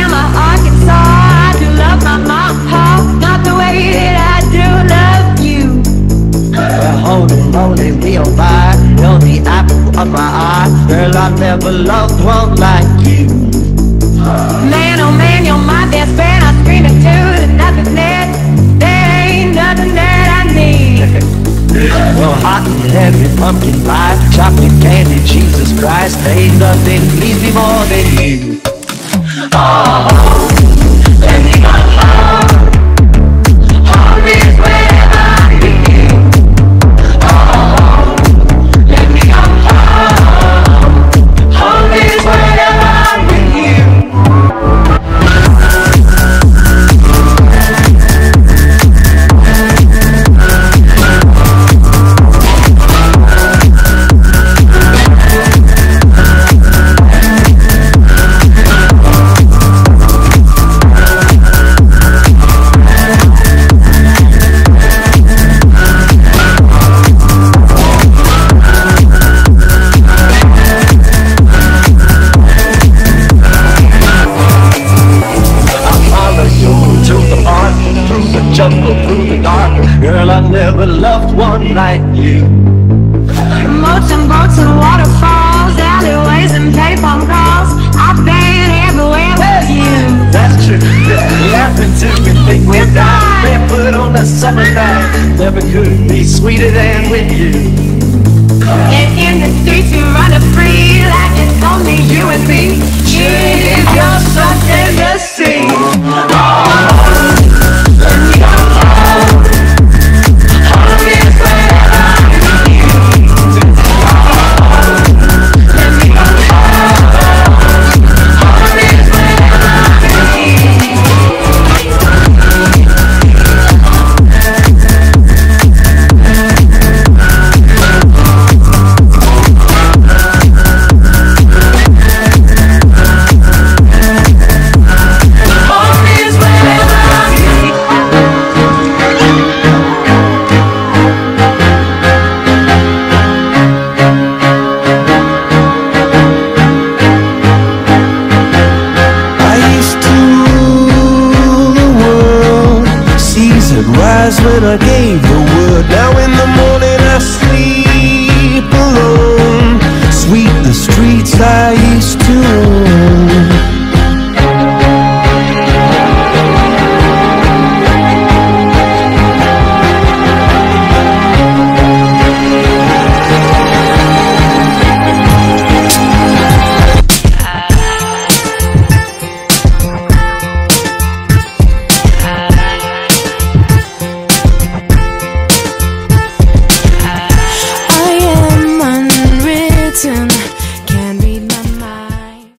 Alabama, Arkansas. I do love my mom, pa, not the way that I do love you. Well, holy, me oh my, you're the apple of my eye. Girl, I never loved one like you. Man, oh man, you're my best friend. I scream it to the nothing net. There ain't nothing that I need. Well, hot and heavy pumpkin pie, chocolate candy, Jesus Christ, ain't nothing please me more than you. Oh, let me go home. Home is wherever I'm with you. Oh, let me go home. Home is wherever I'm with you. Girl, I never loved one like you. Boats and boats and waterfalls, alleyways and payphone calls. I've been everywhere with you. That's true. Laughing till we think we're dying, barefoot on a summer night. Never could be sweeter than with you. And in the streets we run free, like it's only you and me. Cheers, you're something to see. Oh, let me go home. Home is wherever I'm with you. Oh, let me go home. Home is wherever I'm with you. When I gave the word, now in the